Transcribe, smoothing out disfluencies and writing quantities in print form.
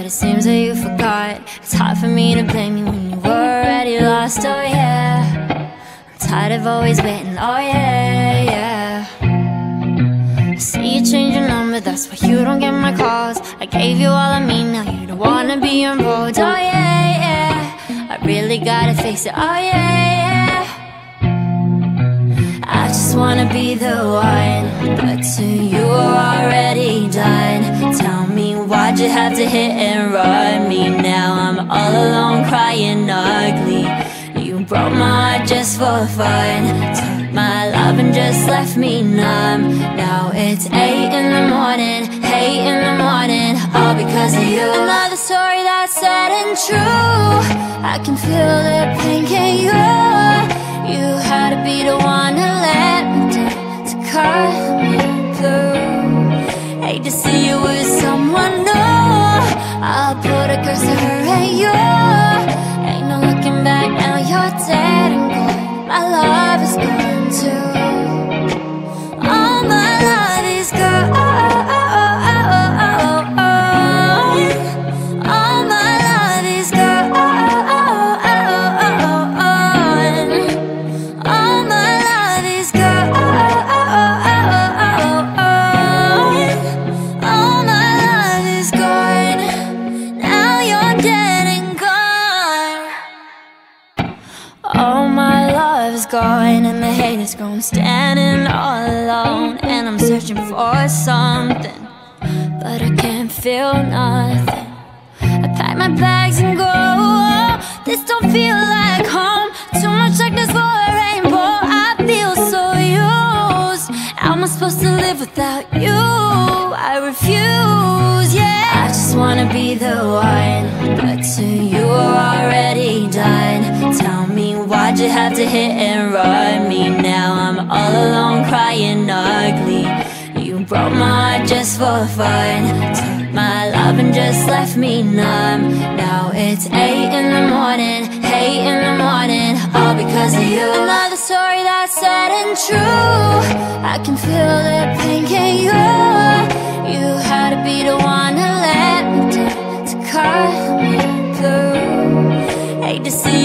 but it seems that you forgot. It's hard for me to blame you when you were already lost, oh yeah. I'm tired of always waiting, oh yeah, yeah. I see you change your number, that's why you don't get my calls. I gave you all of me, now you don't wanna be involved, oh yeah, yeah. I really gotta face it, oh yeah, yeah. I just wanna be the one, but to you are already done. Tell me, why'd you have to hit and run me? Now I'm all alone crying ugly. You broke my heart just for fun, took my love and just left me numb. Now it's 8 in the morning, 8 in the morning, all because of you. Another story that's sad and true. I can feel the pain, can you? You had to be the one to let me down, to cut me through. Hate to see you with someone new. I'll put a curse to her and you. Ain't no looking back, now you're dead and gone. My love is gone too. All my love is gone. All my love is gone. All my love is gone. All my love is gone. Now you're dead and gone. All my love is gone, and the hate is gone. Standing all alone, and I'm searching for something, but I can't feel nothing. I pack my bags and go. This don't feel like home. Too much darkness for a rainbow. I feel so used. How am I supposed to live without you? I refuse, yeah. I just wanna be the one, but to you are already done. Tell me, why'd you have to hit and run me? Now I'm all alone crying ugly. You broke my heart just for fun, took my love and just left me numb. Now it's 8 in the morning, 8 in the morning, all because of you. Another story that's sad and true. I can feel the pain, can you? You had to be the one to let me down, to cut me through. Hate to see